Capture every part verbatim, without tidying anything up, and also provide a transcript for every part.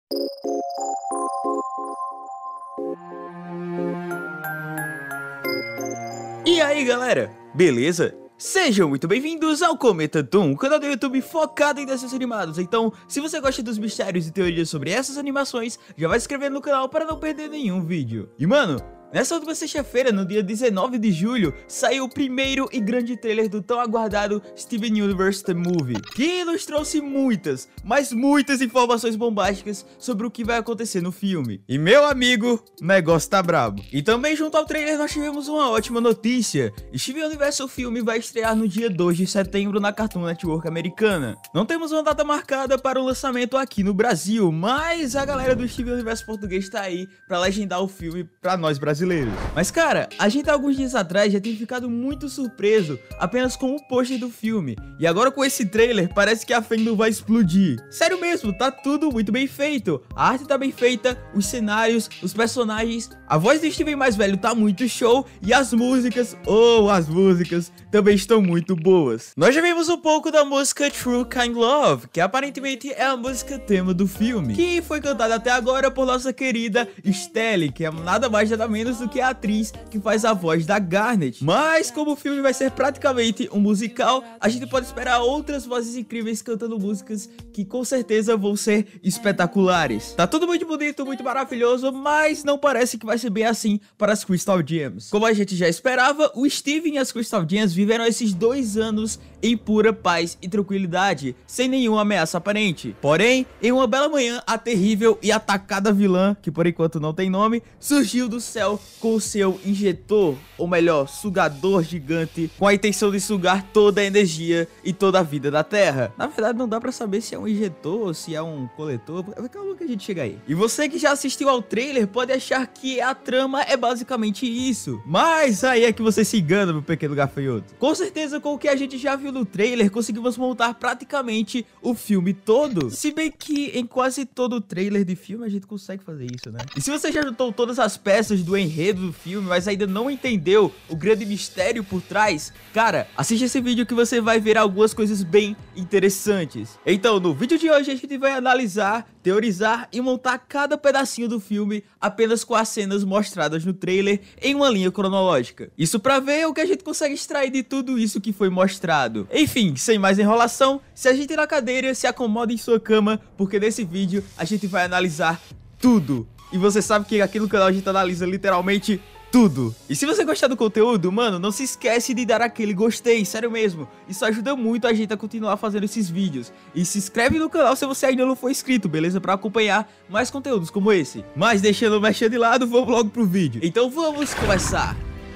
E aí galera, beleza? Sejam muito bem-vindos ao Cometa Toon, canal do YouTube focado em desenhos animados. Então, se você gosta dos mistérios e teorias sobre essas animações, já vai se inscrever no canal para não perder nenhum vídeo. E mano, nessa última sexta-feira, no dia dezenove de julho, saiu o primeiro e grande trailer do tão aguardado Steven Universe The Movie, que nos trouxe muitas, mas muitas informações bombásticas sobre o que vai acontecer no filme. E meu amigo, o negócio tá brabo. E também junto ao trailer nós tivemos uma ótima notícia: Steven Universe o filme vai estrear no dia dois de setembro na Cartoon Network americana. Não temos uma data marcada para o lançamento aqui no Brasil, mas a galera do Steven Universe português tá aí pra legendar o filme pra nós brasileiros. Mas cara, a gente alguns dias atrás já tem ficado muito surpreso apenas com o pôster do filme, e agora com esse trailer parece que a fandom vai explodir. Sério mesmo, tá tudo muito bem feito, a arte tá bem feita, os cenários, os personagens, a voz do Steven mais velho tá muito show, e as músicas, oh, as músicas também estão muito boas. Nós já vimos um pouco da música True Kind Love, que aparentemente é a música tema do filme, que foi cantada até agora por nossa querida Stelle, que é nada mais nada menos do que a atriz que faz a voz da Garnet. Mas como o filme vai ser praticamente um musical, a gente pode esperar outras vozes incríveis cantando músicas que com certeza vão ser espetaculares. Tá tudo muito bonito, muito maravilhoso, mas não parece que vai ser bem assim para as Crystal Gems. Como a gente já esperava, o Steven e as Crystal Gems viveram esses dois anos em pura paz e tranquilidade, sem nenhuma ameaça aparente. Porém, em uma bela manhã, a terrível e atacada vilã, que por enquanto não tem nome, surgiu do céu com o seu injetor, ou melhor, sugador gigante, com a intenção de sugar toda a energia e toda a vida da Terra. Na verdade, não dá pra saber se é um injetor ou se é um coletor. Calma que a gente chega aí. E você que já assistiu ao trailer pode achar que a trama é basicamente isso, mas aí é que você se engana, meu pequeno gafanhoto. Com certeza, com o que a gente já viu no trailer, conseguimos montar praticamente o filme todo. Se bem que em quase todo o trailer de filme a gente consegue fazer isso, né? E se você já juntou todas as peças do enredo do filme, mas ainda não entendeu o grande mistério por trás, cara, assiste esse vídeo que você vai ver algumas coisas bem interessantes. Então, no vídeo de hoje a gente vai analisar, teorizar e montar cada pedacinho do filme apenas com as cenas mostradas no trailer em uma linha cronológica. Isso pra ver o que a gente consegue extrair de tudo isso que foi mostrado. Enfim, sem mais enrolação, se ajeite na cadeira, se acomode em sua cama, porque nesse vídeo a gente vai analisar tudo. E você sabe que aqui no canal a gente analisa literalmente tudo. E se você gostar do conteúdo, mano, não se esquece de dar aquele gostei, sério mesmo. Isso ajuda muito a gente a continuar fazendo esses vídeos. E se inscreve no canal se você ainda não for inscrito, beleza? Pra acompanhar mais conteúdos como esse. Mas deixando o mexer de lado, vamos logo pro vídeo. Então vamos começar.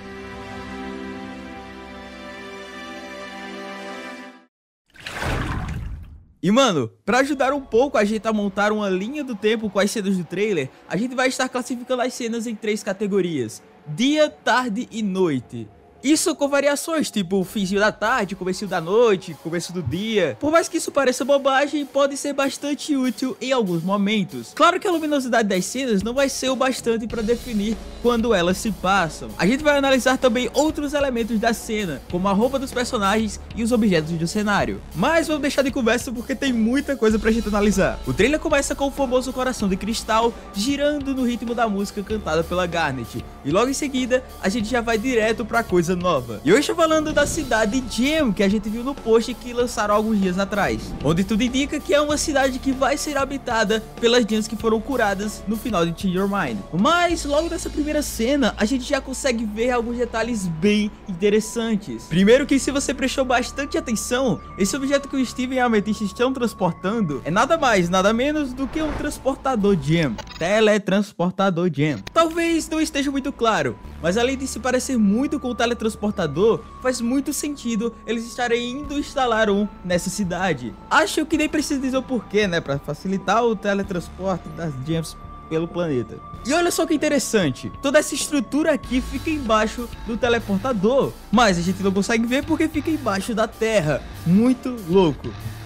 E mano, pra ajudar um pouco a gente a montar uma linha do tempo com as cenas do trailer, a gente vai estar classificando as cenas em três categorias: dia, tarde e noite. Isso com variações, tipo finzinho da tarde, comecinho da noite, começo do dia. Por mais que isso pareça bobagem, pode ser bastante útil em alguns momentos. Claro que a luminosidade das cenas não vai ser o bastante para definir quando elas se passam. A gente vai analisar também outros elementos da cena, como a roupa dos personagens e os objetos do cenário. Mas vamos deixar de conversa porque tem muita coisa pra gente analisar. O trailer começa com o famoso Coração de Cristal girando no ritmo da música cantada pela Garnet. E logo em seguida, a gente já vai direto pra coisa nova. E hoje estou falando da cidade Gem, que a gente viu no post que lançaram alguns dias atrás, onde tudo indica que é uma cidade que vai ser habitada pelas gems que foram curadas no final de Change Your Mind. Mas logo nessa primeira cena a gente já consegue ver alguns detalhes bem interessantes. Primeiro que, se você prestou bastante atenção, esse objeto que o Steven e a Amethyst estão transportando é nada mais, nada menos do que um transportador Gem. Teletransportador Gem. Talvez não esteja muito claro, mas além de se parecer muito com o teletransportador, faz muito sentido eles estarem indo instalar um nessa cidade. Acho que nem precisa dizer o porquê, né, para facilitar o teletransporte das gems pelo planeta. E olha só que interessante, toda essa estrutura aqui fica embaixo do teleportador, mas a gente não consegue ver porque fica embaixo da terra. Muito louco.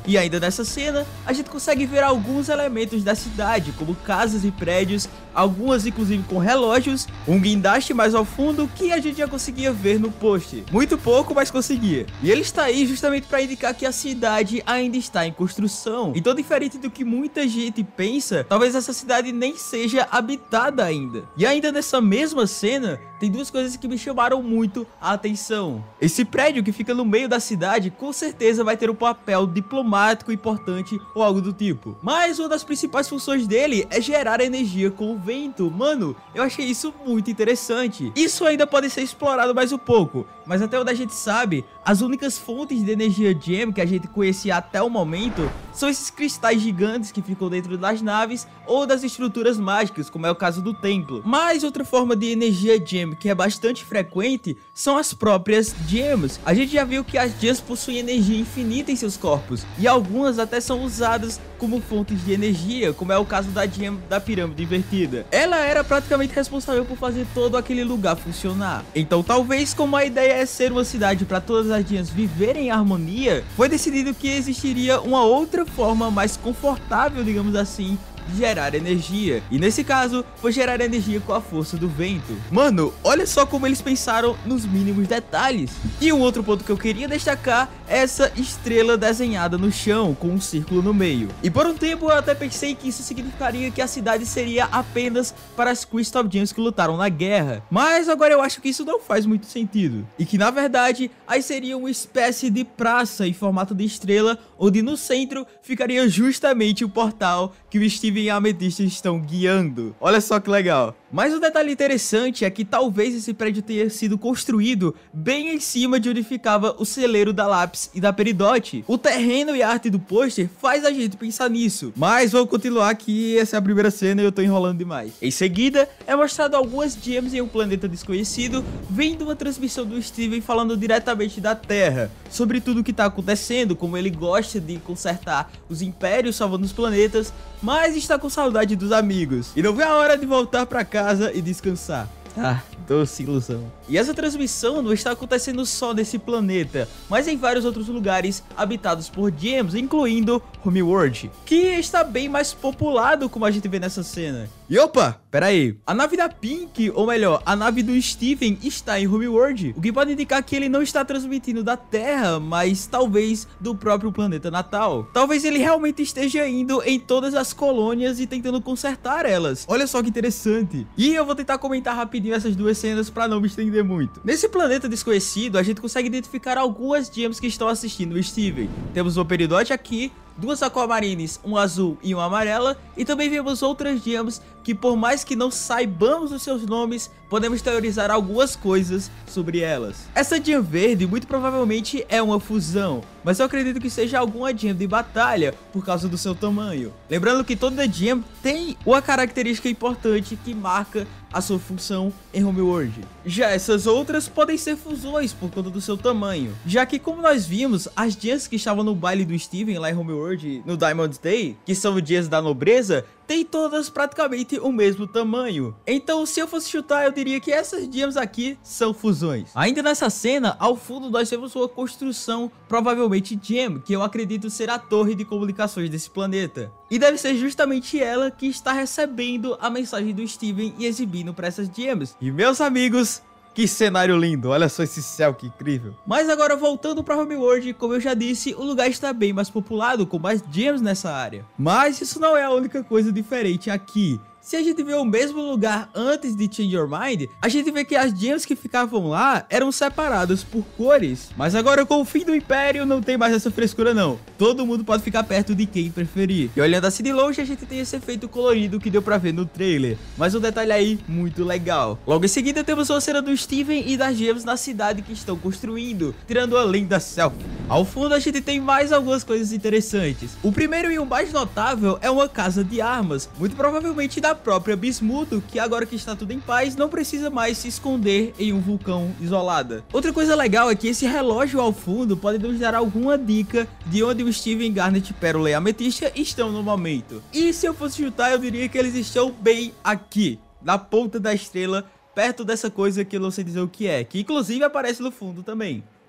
E ainda nessa cena, a gente consegue ver alguns elementos da cidade, como casas e prédios, algumas inclusive com relógios, um guindaste mais ao fundo que a gente já conseguia ver no post. Muito pouco, mas conseguia. E ele está aí justamente para indicar que a cidade ainda está em construção. Então, diferente do que muita gente pensa, talvez essa cidade nem seja habitada ainda. E ainda nessa mesma cena, tem duas coisas que me chamaram muito a atenção. Esse prédio que fica no meio da cidade, com certeza vai ter um papel diplomático importante ou algo do tipo. Mas uma das principais funções dele é gerar energia com o vento. Mano, eu achei isso muito interessante. Isso ainda pode ser explorado mais um pouco, mas até onde a gente sabe, as únicas fontes de energia Gem que a gente conhecia até o momento são esses cristais gigantes que ficam dentro das naves ou das estruturas mágicas, como é o caso do templo. Mas outra forma de energia Gem que é bastante frequente são as próprias Gems. A gente já viu que as Gems possuem energia infinita em seus corpos, e algumas até são usadas como fontes de energia, como é o caso da Gem da pirâmide invertida. Ela era praticamente responsável por fazer todo aquele lugar funcionar. Então talvez, como a ideia é ser uma cidade para todas as Gems viverem em harmonia, foi decidido que existiria uma outra forma mais confortável, digamos assim, de gerar energia, e nesse caso foi gerar energia com a força do vento. Mano, olha só como eles pensaram nos mínimos detalhes. E um outro ponto que eu queria destacar é essa estrela desenhada no chão com um círculo no meio. E por um tempo eu até pensei que isso significaria que a cidade seria apenas para as Crystal Gems que lutaram na guerra, mas agora eu acho que isso não faz muito sentido, e que na verdade aí seria uma espécie de praça em formato de estrela, onde no centro ficaria justamente o portal que o Steve e a Amethyst estão guiando. Olha só que legal. Mas um detalhe interessante é que talvez esse prédio tenha sido construído bem em cima de onde ficava o celeiro da Lápis e da Peridot. O terreno e a arte do pôster faz a gente pensar nisso. Mas vou continuar que essa é a primeira cena e eu tô enrolando demais. Em seguida, é mostrado algumas Gems em um planeta desconhecido, vendo uma transmissão do Steven falando diretamente da Terra, sobre tudo o que tá acontecendo, como ele gosta de consertar os impérios salvando os planetas, mas está com saudade dos amigos e não vê a hora de voltar pra casa e descansar. Ah, doce ilusão. E essa transmissão não está acontecendo só nesse planeta, mas em vários outros lugares habitados por Gems, incluindo Homeworld, que está bem mais populado, como a gente vê nessa cena. E opa, pera aí, a nave da Pink, ou melhor, a nave do Steven está em Homeworld, o que pode indicar que ele não está transmitindo da Terra, mas talvez do próprio planeta natal. Talvez ele realmente esteja indo em todas as colônias e tentando consertar elas. Olha só que interessante. E eu vou tentar comentar rapidinho essas duas cenas para não me estender muito. Nesse planeta desconhecido, a gente consegue identificar algumas Gems que estão assistindo o Steven. Temos o Peridot aqui, duas Aquamarines, um azul e uma amarela, e também vemos outras Gems que, por mais que não saibamos os seus nomes, podemos teorizar algumas coisas sobre elas. Essa Gem verde muito provavelmente é uma fusão, mas eu acredito que seja alguma Gem de batalha por causa do seu tamanho. Lembrando que toda Gem tem uma característica importante que marca a sua função em Homeworld. Já essas outras podem ser fusões por conta do seu tamanho, já que, como nós vimos, as Gems que estavam no baile do Steven lá em Homeworld no Diamond Day, que são os Gems da nobreza, tem todas praticamente o mesmo tamanho. Então, se eu fosse chutar, eu diria que essas Gems aqui são fusões. Ainda nessa cena, ao fundo nós temos uma construção, provavelmente Gem, que eu acredito ser a torre de comunicações desse planeta. E deve ser justamente ela que está recebendo a mensagem do Steven e exibindo para essas Gems. E meus amigos, que cenário lindo, olha só esse céu, que incrível. Mas agora voltando para Homeworld, como eu já disse, o lugar está bem mais populado, com mais Gems nessa área. Mas isso não é a única coisa diferente aqui. Se a gente vê o mesmo lugar antes de Change Your Mind, a gente vê que as Gems que ficavam lá eram separadas por cores. Mas agora, com o fim do Império, não tem mais essa frescura não. Todo mundo pode ficar perto de quem preferir. E olhando assim de longe, a gente tem esse efeito colorido que deu pra ver no trailer. Mas um detalhe aí muito legal. Logo em seguida, temos uma cena do Steven e das Gems na cidade que estão construindo, tirando a linda selfie. Ao fundo, a gente tem mais algumas coisas interessantes. O primeiro e o mais notável é uma casa de armas, muito provavelmente da própria Bismuth, que agora que está tudo em paz, não precisa mais se esconder em um vulcão isolada. Outra coisa legal é que esse relógio ao fundo pode nos dar alguma dica de onde o Steven, Garnet, Pérola e Amethyst estão no momento. E se eu fosse chutar, eu diria que eles estão bem aqui, na ponta da estrela, perto dessa coisa que eu não sei dizer o que é, que inclusive aparece no fundo também.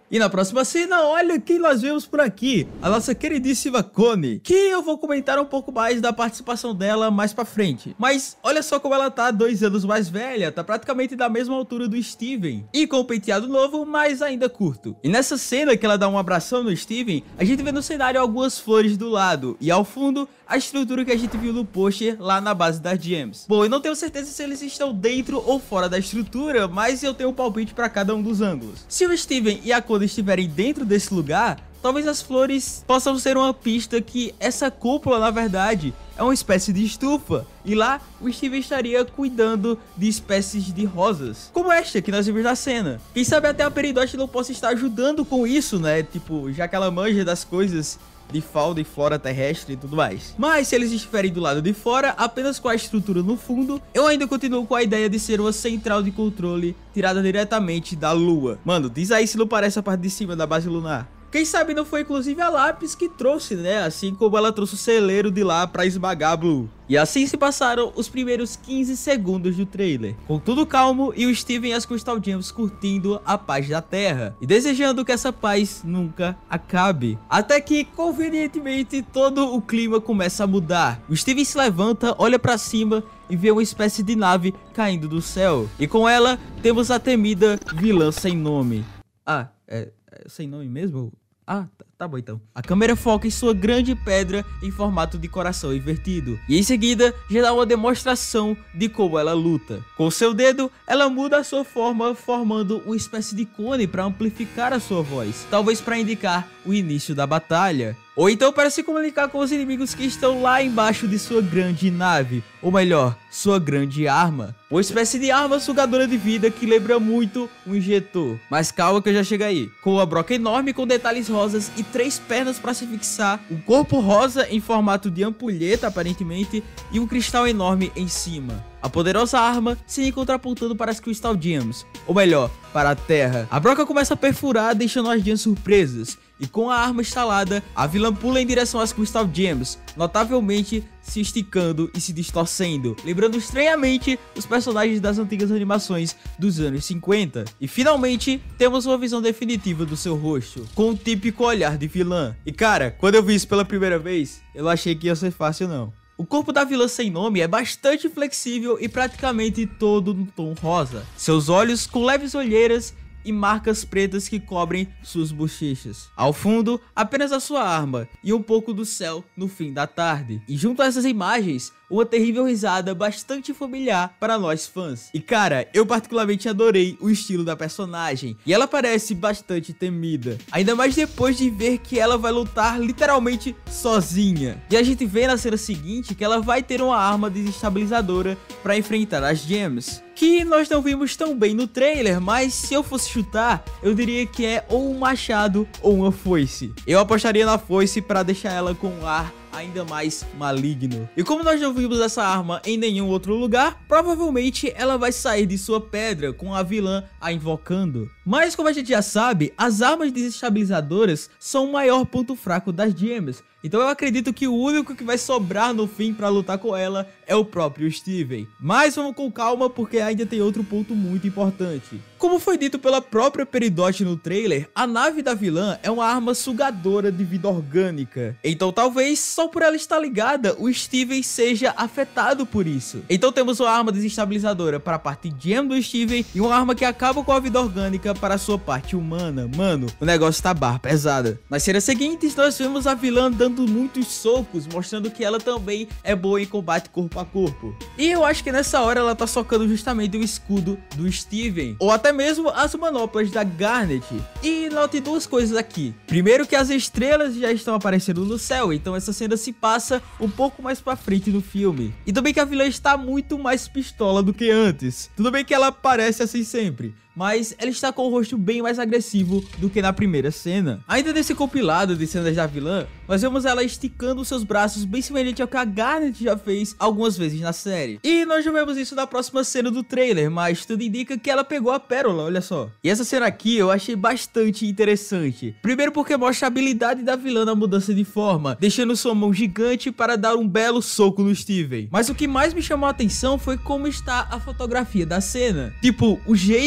E na próxima cena, olha quem nós vemos por aqui, a nossa queridíssima Connie, que eu vou comentar um pouco mais da participação dela mais pra frente. Mas olha só como ela tá dois anos mais velha, tá praticamente da mesma altura do Steven, e com o penteado novo, mas ainda curto. E nessa cena que ela dá um abração no Steven, a gente vê no cenário algumas flores do lado, e ao fundo, a estrutura que a gente viu no pôster lá na base das gems. Bom, eu não tenho certeza se eles estão dentro ou fora da estrutura, mas eu tenho um palpite pra cada um dos ângulos. Se o Steven e a Connie estiverem dentro desse lugar, talvez as flores possam ser uma pista que essa cúpula, na verdade, é uma espécie de estufa. E lá, o Steven estaria cuidando de espécies de rosas, como esta que nós vimos na cena. Quem sabe até a Peridot não possa estar ajudando com isso, né? Tipo, já que ela manja das coisas de fauna e flora terrestre e tudo mais. Mas se eles estiverem do lado de fora, apenas com a estrutura no fundo, eu ainda continuo com a ideia de ser uma central de controle tirada diretamente da lua. Mano, diz aí se não parece a parte de cima da base lunar. Quem sabe não foi inclusive a Lápis que trouxe, né? Assim como ela trouxe o celeiro de lá pra esmagar a Blue. E assim se passaram os primeiros quinze segundos do trailer, com tudo calmo e o Steven e as Crystal Gems curtindo a paz da Terra e desejando que essa paz nunca acabe. Até que, convenientemente, todo o clima começa a mudar. O Steven se levanta, olha pra cima e vê uma espécie de nave caindo do céu. E com ela, temos a temida vilã sem nome. Ah, é, é sem nome mesmo? Ah, tá, tá bom então. A câmera foca em sua grande pedra em formato de coração invertido. E em seguida, já dá uma demonstração de como ela luta. Com seu dedo, ela muda a sua forma, formando uma espécie de cone para amplificar a sua voz. Talvez para indicar o início da batalha. Ou então para se comunicar com os inimigos que estão lá embaixo de sua grande nave. Ou melhor, sua grande arma. Uma espécie de arma sugadora de vida que lembra muito um injetor. Mas calma que eu já chego aí. Com uma broca enorme com detalhes rosas e três pernas para se fixar. Um corpo rosa em formato de ampulheta aparentemente. E um cristal enorme em cima. A poderosa arma se encontra apontando para as Crystal Gems, ou melhor, para a Terra. A broca começa a perfurar, deixando as gems surpresas. E com a arma instalada, a vilã pula em direção às Crystal Gems, notavelmente se esticando e se distorcendo, lembrando estranhamente os personagens das antigas animações dos anos cinquenta. E finalmente, temos uma visão definitiva do seu rosto, com o típico olhar de vilã. E cara, quando eu vi isso pela primeira vez, eu não achei que ia ser fácil não. O corpo da vilã sem nome é bastante flexível e praticamente todo no tom rosa. Seus olhos com leves olheiras e marcas pretas que cobrem suas bochechas. Ao fundo, apenas a sua arma e um pouco do céu no fim da tarde. E junto a essas imagens, uma terrível risada bastante familiar para nós fãs. E cara, eu particularmente adorei o estilo da personagem. E ela parece bastante temida. Ainda mais depois de ver que ela vai lutar literalmente sozinha. E a gente vê na cena seguinte que ela vai ter uma arma desestabilizadora para enfrentar as gems. Que nós não vimos tão bem no trailer, mas se eu fosse chutar, eu diria que é ou um machado ou uma foice. Eu apostaria na foice para deixar ela com um ar ainda mais maligno. E como nós não vimos essa arma em nenhum outro lugar, provavelmente ela vai sair de sua pedra com a vilã a invocando. Mas como a gente já sabe, as armas desestabilizadoras são o maior ponto fraco das gems. Então eu acredito que o único que vai sobrar no fim pra lutar com ela é o próprio Steven. Mas vamos com calma porque ainda tem outro ponto muito importante. Como foi dito pela própria Peridot no trailer, a nave da vilã é uma arma sugadora de vida orgânica. Então talvez só por ela estar ligada, o Steven seja afetado por isso. Então temos uma arma desestabilizadora para a parte gem do Steven e uma arma que acaba com a vida orgânica para a sua parte humana. Mano, o negócio tá barra pesada. Nas cenas seguintes nós vemos a vilã dando muitos socos, mostrando que ela também é boa em combate corpo a corpo. E eu acho que nessa hora ela tá socando justamente o escudo do Steven, ou até mesmo as manoplas da Garnet. E note duas coisas aqui. Primeiro que as estrelas já estão aparecendo no céu, então essa cena se passa um pouco mais pra frente no filme. E também que a vilã está muito mais pistola do que antes. Tudo bem que ela parece assim sempre, mas ela está com o rosto bem mais agressivo do que na primeira cena. Ainda nesse compilado de cenas da vilã, nós vemos ela esticando seus braços bem semelhante ao que a Garnet já fez algumas vezes na série. E nós já vemos isso na próxima cena do trailer, mas tudo indica que ela pegou a pérola, olha só. E essa cena aqui eu achei bastante interessante. Primeiro porque mostra a habilidade da vilã na mudança de forma, deixando sua mão gigante para dar um belo soco no Steven. Mas o que mais me chamou a atenção foi como está a fotografia da cena. Tipo, o jeito que eles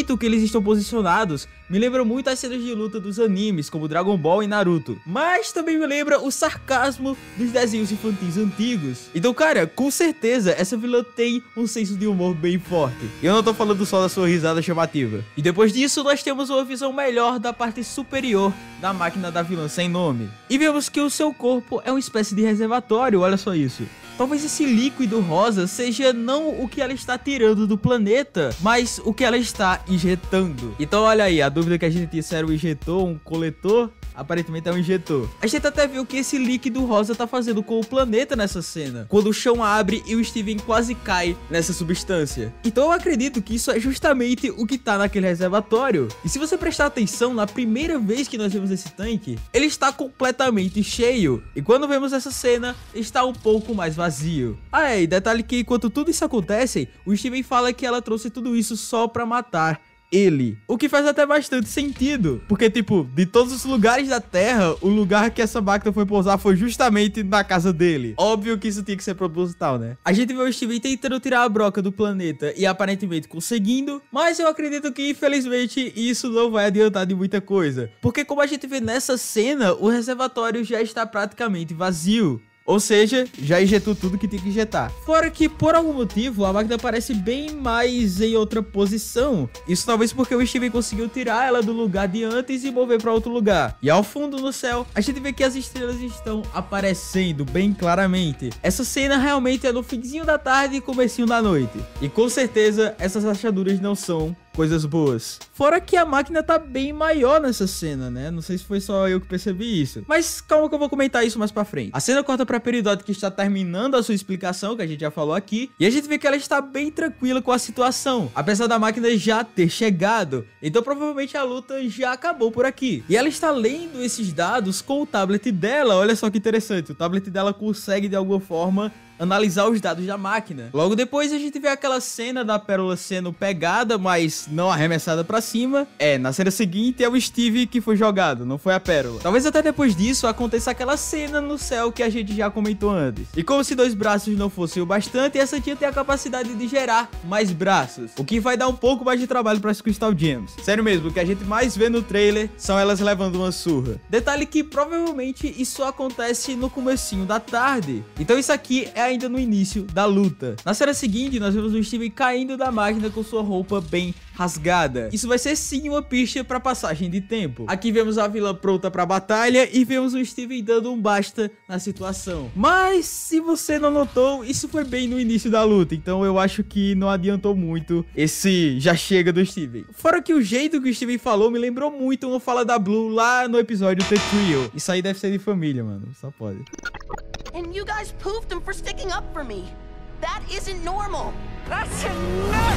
eles estão posicionados me lembram muito as cenas de luta dos animes, como Dragon Ball e Naruto. Mas também me lembra o sarcasmo dos desenhos infantis antigos. Então, cara, com certeza, essa vilã tem um senso de humor bem forte. E eu não tô falando só da sua risada chamativa. E depois disso, nós temos uma visão melhor da parte superior da máquina da vilã sem nome. E vemos que o seu corpo é uma espécie de reservatório, olha só isso. Talvez esse líquido rosa seja não o que ela está tirando do planeta, mas o que ela está injetando. Então olha aí, a dúvida que a gente tinha se era um injetor, um coletor, aparentemente é um injetor. A gente até viu que esse líquido rosa tá fazendo com o planeta nessa cena, quando o chão abre e o Steven quase cai nessa substância. Então eu acredito que isso é justamente o que tá naquele reservatório. E se você prestar atenção, na primeira vez que nós vemos esse tanque, ele está completamente cheio. E quando vemos essa cena, está um pouco mais vazio. Ah é, e detalhe que enquanto tudo isso acontece, o Steven fala que ela trouxe tudo isso só pra matar ele. O que faz até bastante sentido. Porque, tipo, de todos os lugares da Terra, o lugar que essa máquina foi pousar foi justamente na casa dele. Óbvio que isso tinha que ser proposital, né? A gente vê o Steven tentando tirar a broca do planeta e aparentemente conseguindo, mas eu acredito que, infelizmente, isso não vai adiantar de muita coisa. Porque, como a gente vê nessa cena, o reservatório já está praticamente vazio. Ou seja, já injetou tudo que tem que injetar. Fora que, por algum motivo, a máquina parece bem mais em outra posição. Isso talvez porque o Steven conseguiu tirar ela do lugar de antes e mover para outro lugar. E ao fundo no céu, a gente vê que as estrelas estão aparecendo bem claramente. Essa cena realmente é no finzinho da tarde e comecinho da noite. E com certeza, essas rachaduras não são coisas boas. Fora que a máquina tá bem maior nessa cena, né? Não sei se foi só eu que percebi isso. Mas calma que eu vou comentar isso mais pra frente. A cena corta pra Peridot, que está terminando a sua explicação, que a gente já falou aqui. E a gente vê que ela está bem tranquila com a situação, apesar da máquina já ter chegado. Então provavelmente a luta já acabou por aqui. E ela está lendo esses dados com o tablet dela. Olha só que interessante. O tablet dela consegue de alguma forma analisar os dados da máquina. Logo depois a gente vê aquela cena da Pérola sendo pegada, mas não arremessada pra cima. É, na cena seguinte é o Steve que foi jogado, não foi a Pérola. Talvez até depois disso aconteça aquela cena no céu que a gente já comentou antes. E como se dois braços não fossem o bastante, essa tia tem a capacidade de gerar mais braços, o que vai dar um pouco mais de trabalho para as Crystal Gems. Sério mesmo, o que a gente mais vê no trailer são elas levando uma surra. Detalhe que provavelmente isso acontece no comecinho da tarde. Então isso aqui é ainda no início da luta. Na cena seguinte, nós vemos o Steven caindo da máquina com sua roupa bem rasgada. Isso vai ser sim uma pista para passagem de tempo. Aqui vemos a vilã pronta para batalha e vemos o Steven dando um basta na situação. Mas se você não notou, isso foi bem no início da luta, então eu acho que não adiantou muito esse já chega do Steven. Fora que o jeito que o Steven falou me lembrou muito uma fala da Blue lá no episódio The Trio. Isso aí deve ser de família, mano. Só pode. And you guys poofed him for sticking up for me. That isn't normal. That's enough.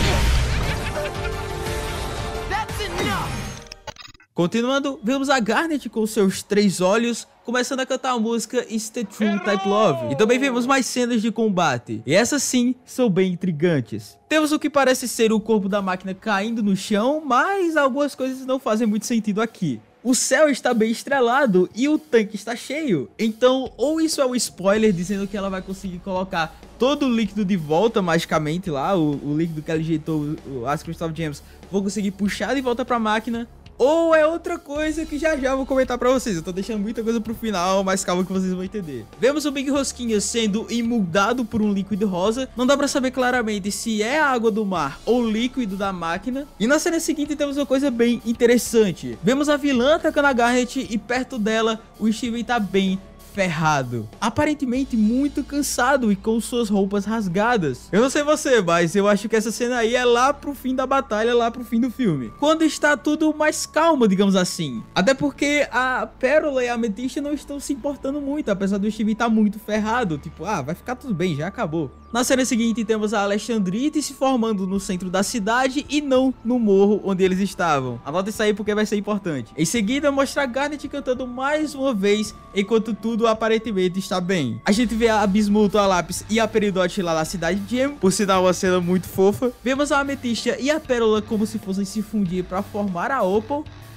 That's enough. Continuando, vemos a Garnet com seus três olhos começando a cantar a música It's the True Type Love. E também vemos mais cenas de combate. E essas sim são bem intrigantes. Temos o que parece ser o corpo da máquina caindo no chão, mas algumas coisas não fazem muito sentido aqui. O céu está bem estrelado e o tanque está cheio. Então, ou isso é um spoiler dizendo que ela vai conseguir colocar todo o líquido de volta magicamente lá, o, o líquido que ela injetou, as Crystal Gems, vou conseguir puxar de volta para a máquina. Ou é outra coisa que já já vou comentar pra vocês. Eu tô deixando muita coisa pro final, mas calma que vocês vão entender. Vemos o Big Rosquinha sendo imoldado por um líquido rosa. Não dá pra saber claramente se é a água do mar ou líquido da máquina. E na cena seguinte temos uma coisa bem interessante. Vemos a vilã atacando a Garnet e perto dela o Steven tá bem ferrado, aparentemente muito cansado e com suas roupas rasgadas. Eu não sei você, mas eu acho que essa cena aí é lá pro fim da batalha, lá pro fim do filme, quando está tudo mais calmo, digamos assim. Até porque a Pérola e a Amethyst não estão se importando muito, apesar do Steven estar muito ferrado, tipo, ah, vai ficar tudo bem, já acabou. Na cena seguinte temos a Alexandrite se formando no centro da cidade e não no morro onde eles estavam. Anota isso aí porque vai ser importante. Em seguida mostra a Garnet cantando mais uma vez, enquanto tudo aparentemente está bem. A gente vê a Bismuth, a Lápis e a Peridot lá na cidade de Gem, por sinal uma cena muito fofa. Vemos a Amethyst e a Pérola como se fossem se fundir para formar a Opal.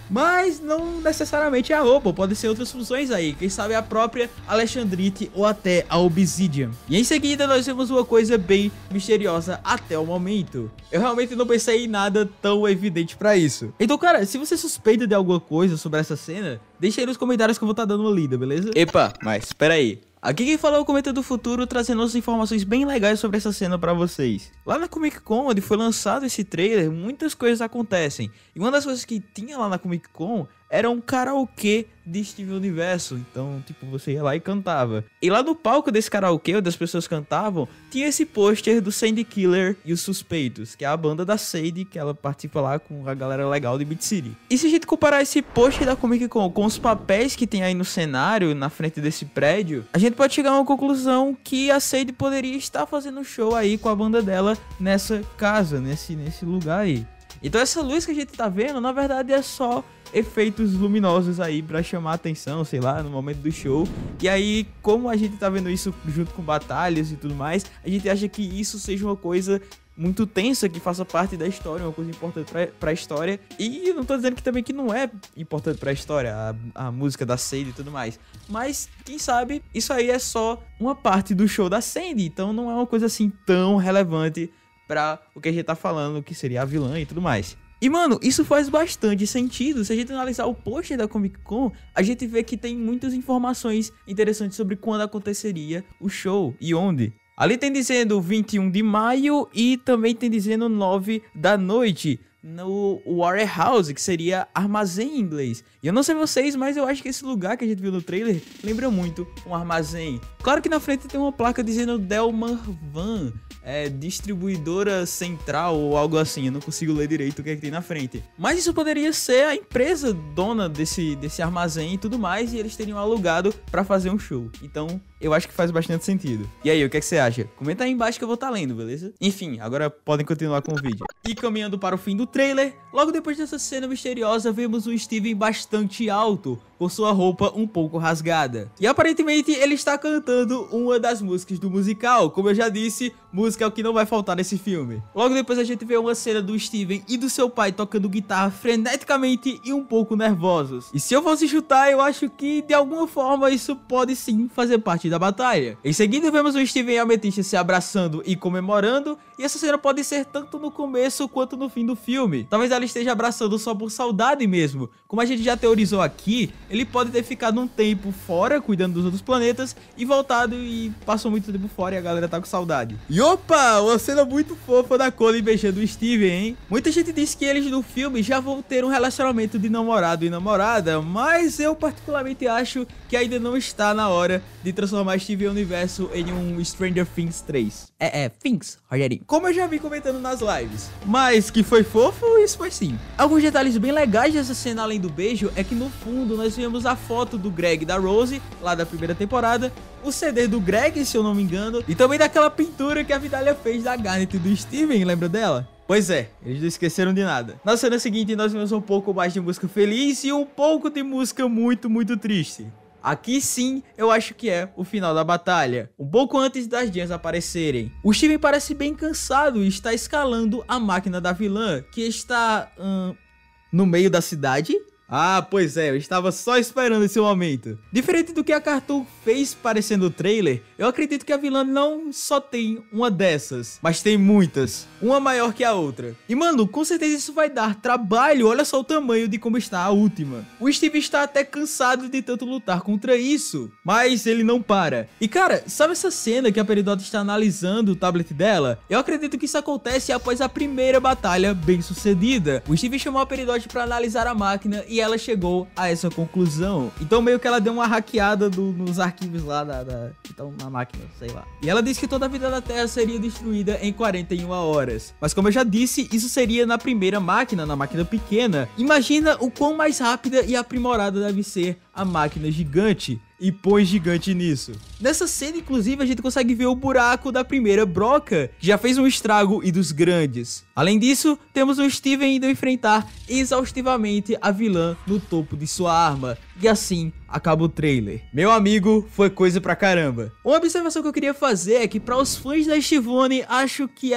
Mas não necessariamente é a roupa, pode ser outras funções aí, quem sabe a própria Alexandrite ou até a Obsidian. E em seguida nós vemos uma coisa bem misteriosa até o momento. Eu realmente não pensei em nada tão evidente pra isso. Então, cara, se você suspeita de alguma coisa sobre essa cena, deixa aí nos comentários que eu vou estar dando uma lida, beleza? Epa, mas espera aí. Aqui quem fala é o Cometa do Futuro, trazendo umas informações bem legais sobre essa cena pra vocês. Lá na Comic Con, onde foi lançado esse trailer, muitas coisas acontecem. E uma das coisas que tinha lá na Comic Con era um karaokê de Steven Universo. Então, tipo, você ia lá e cantava. E lá no palco desse karaokê, onde as pessoas cantavam, tinha esse pôster do Sandy Killer e os Suspeitos, que é a banda da Sadie, que ela participa lá com a galera legal de Beat City. E se a gente comparar esse pôster da Comic Con com os papéis que tem aí no cenário, na frente desse prédio, a gente pode chegar a uma conclusão que a Sadie poderia estar fazendo show aí com a banda dela nessa casa, nesse, nesse lugar aí. Então essa luz que a gente tá vendo, na verdade é só efeitos luminosos aí pra chamar a atenção, sei lá, no momento do show. E aí, como a gente tá vendo isso junto com batalhas e tudo mais, a gente acha que isso seja uma coisa muito tensa, que faça parte da história, uma coisa importante pra, pra história. E eu não tô dizendo que também que não é importante pra história, a, a música da Sadie e tudo mais. Mas, quem sabe, isso aí é só uma parte do show da Sadie, então não é uma coisa assim tão relevante pra o que a gente tá falando, que seria a vilã e tudo mais. E, mano, isso faz bastante sentido. Se a gente analisar o pôster da Comic Con, a gente vê que tem muitas informações interessantes sobre quando aconteceria o show e onde. Ali tem dizendo vinte e um de maio e também tem dizendo nove da noite. No Warehouse, que seria armazém em inglês. E eu não sei vocês, mas eu acho que esse lugar que a gente viu no trailer lembra muito um armazém. Claro que na frente tem uma placa dizendo Delmar Van, é, distribuidora central ou algo assim. Eu não consigo ler direito o que é que tem na frente. Mas isso poderia ser a empresa dona desse, desse armazém e tudo mais, e eles teriam alugado pra fazer um show. Então eu acho que faz bastante sentido. E aí, o que é que você acha? Comenta aí embaixo que eu vou estar lendo, beleza? Enfim, agora podem continuar com o vídeo. E caminhando para o fim do trailer, logo depois dessa cena misteriosa, vemos o Steven bastante alto, com sua roupa um pouco rasgada. E aparentemente ele está cantando uma das músicas do musical. Como eu já disse, música é o que não vai faltar nesse filme. Logo depois a gente vê uma cena do Steven e do seu pai tocando guitarra freneticamente e um pouco nervosos. E se eu fosse chutar, eu acho que de alguma forma isso pode sim fazer parte da batalha. Em seguida vemos o Steven e a Amethyst se abraçando e comemorando, e essa cena pode ser tanto no começo quanto no fim do filme. Talvez ela esteja abraçando só por saudade mesmo. Como a gente já teorizou aqui, ele pode ter ficado um tempo fora, cuidando dos outros planetas, e voltado e passou muito tempo fora e a galera tá com saudade. E opa, uma cena muito fofa da Connie beijando o Steven, hein? Muita gente disse que eles no filme já vão ter um relacionamento de namorado e namorada, mas eu particularmente acho que ainda não está na hora de transformar Steven Universo em um Stranger Things três. É, é, Things, Rogerinho. Como eu já vi comentando nas lives. Mas que foi fofo, isso foi sim. Alguns detalhes bem legais dessa cena além do beijo é que no fundo nós vemos a foto do Greg e da Rose, lá da primeira temporada, o C D do Greg, se eu não me engano, e também daquela pintura que a Vidalia fez da Garnet e do Steven, lembra dela? Pois é, eles não esqueceram de nada. Na cena seguinte nós vemos um pouco mais de música feliz e um pouco de música muito, muito triste. Aqui sim, eu acho que é o final da batalha, um pouco antes das Gems aparecerem. O Steven parece bem cansado e está escalando a máquina da vilã, que está hum, no meio da cidade. Ah, pois é, eu estava só esperando esse momento. Diferente do que a Cartoon fez parecendo o trailer, eu acredito que a vilã não só tem uma dessas, mas tem muitas, uma maior que a outra. E mano, com certeza isso vai dar trabalho, olha só o tamanho de como está a última. O Steve está até cansado de tanto lutar contra isso, mas ele não para. E cara, sabe essa cena que a Peridot está analisando o tablet dela? Eu acredito que isso acontece após a primeira batalha bem sucedida. O Steve chamou a Peridot para analisar a máquina e ela chegou a essa conclusão. Então meio que ela deu uma hackeada do, nos arquivos lá da, da... Então na máquina, sei lá. E ela disse que toda a vida da Terra seria destruída em quarenta e uma horas. Mas como eu já disse, isso seria na primeira máquina, na máquina pequena. Imagina o quão mais rápida e aprimorada deve ser a máquina gigante. E põe gigante nisso. Nessa cena, inclusive, a gente consegue ver o buraco da primeira broca, que já fez um estrago e dos grandes. Além disso, temos o Steven indo enfrentar exaustivamente a vilã no topo de sua arma. E assim acaba o trailer. Meu amigo, foi coisa pra caramba. Uma observação que eu queria fazer é que para os fãs da Estivone, acho que ela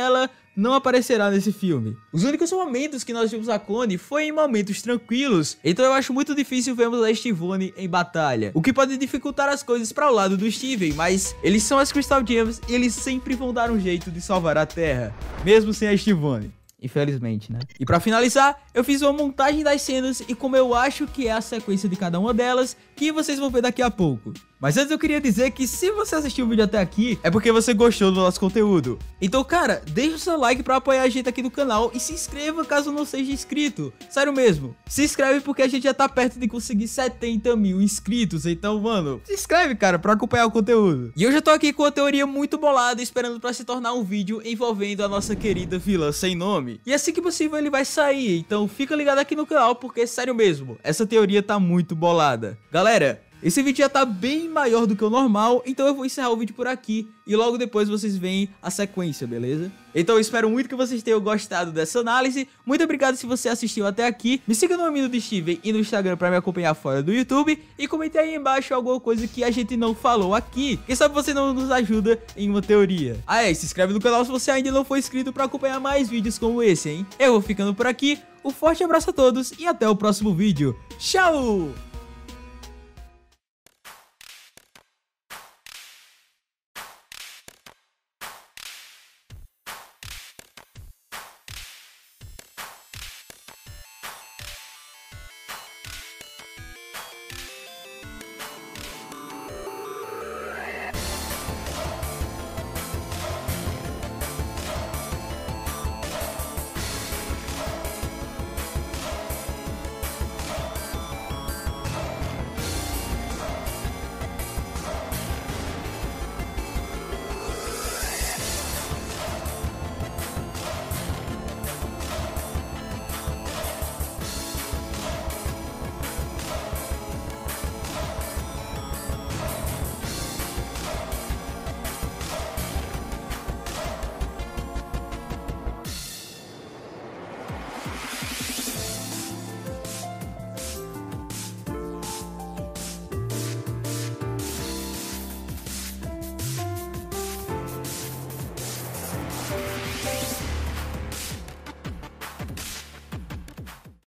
não aparecerá nesse filme. Os únicos momentos que nós vimos a clone foi em momentos tranquilos, então eu acho muito difícil vermos a Estivone em batalha, o que pode dificultar as coisas para o lado do Steven, mas eles são as Crystal Gems e eles sempre vão dar um jeito de salvar a Terra, mesmo sem a Estivone. Infelizmente, né? E pra finalizar, eu fiz uma montagem das cenas e como eu acho que é a sequência de cada uma delas, que vocês vão ver daqui a pouco. Mas antes eu queria dizer que se você assistiu o vídeo até aqui, é porque você gostou do nosso conteúdo. Então, cara, deixa o seu like pra apoiar a gente aqui no canal e se inscreva caso não seja inscrito. Sério mesmo, se inscreve porque a gente já tá perto de conseguir setenta mil inscritos. Então, mano, se inscreve, cara, pra acompanhar o conteúdo. E eu já tô aqui com uma teoria muito bolada, esperando pra se tornar um vídeo envolvendo a nossa querida vilã sem nome. E assim que possível ele vai sair, então fica ligado aqui no canal porque, sério mesmo, essa teoria tá muito bolada. Galera, esse vídeo já tá bem maior do que o normal, então eu vou encerrar o vídeo por aqui e logo depois vocês veem a sequência, beleza? Então eu espero muito que vocês tenham gostado dessa análise, muito obrigado se você assistiu até aqui, me siga no Amigo do Steven e no Instagram pra me acompanhar fora do YouTube e comente aí embaixo alguma coisa que a gente não falou aqui, quem sabe você não nos ajuda em uma teoria. Ah é, se inscreve no canal se você ainda não for inscrito pra acompanhar mais vídeos como esse, hein? Eu vou ficando por aqui, um forte abraço a todos e até o próximo vídeo, tchau!